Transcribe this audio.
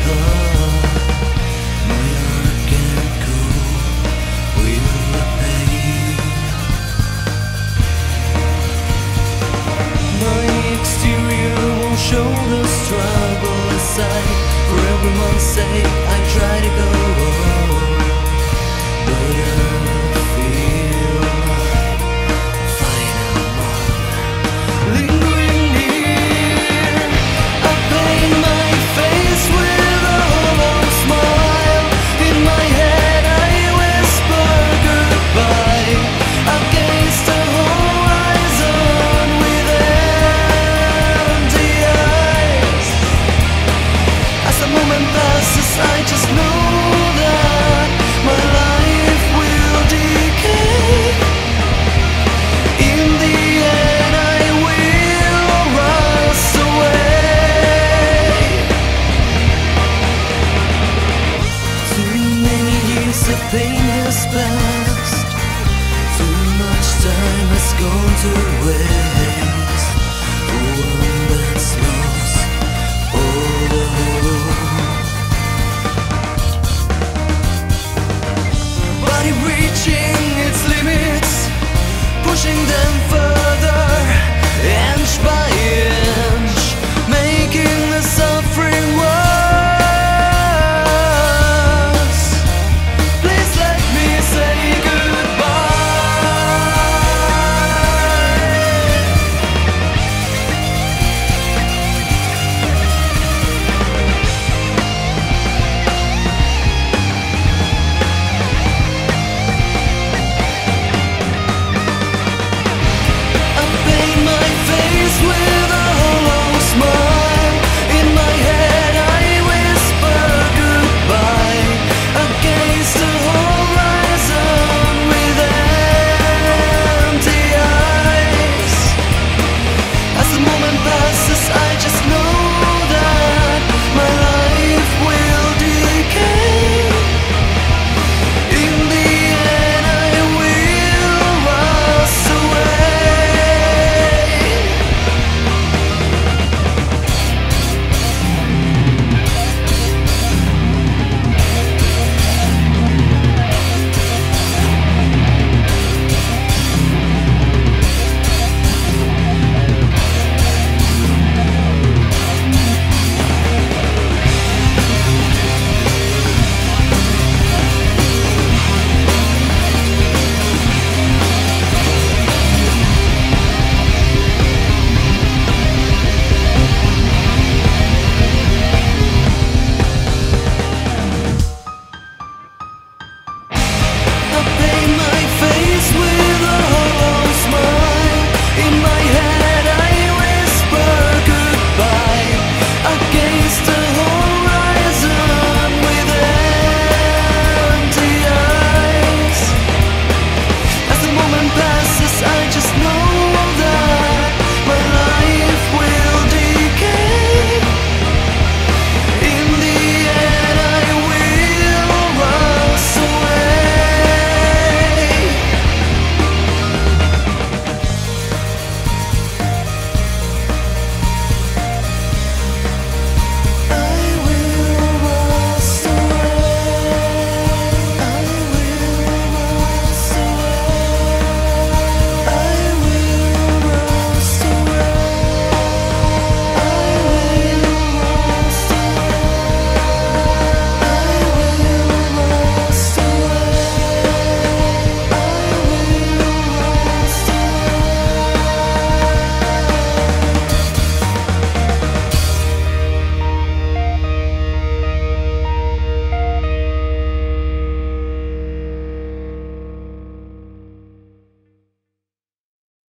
My heart can't cope with the pain. My exterior won't show the struggle aside. For everyone's sake I try to go on, but I feel like final moment lingering near. I paint my face with a hollow smile. In my head I whisper goodbye. I gaze the horizon with empty eyes. As the moment passes I just know that my life will decay. In the end I will rust away. Too many years of pain has passed. Too much time has gone to waste.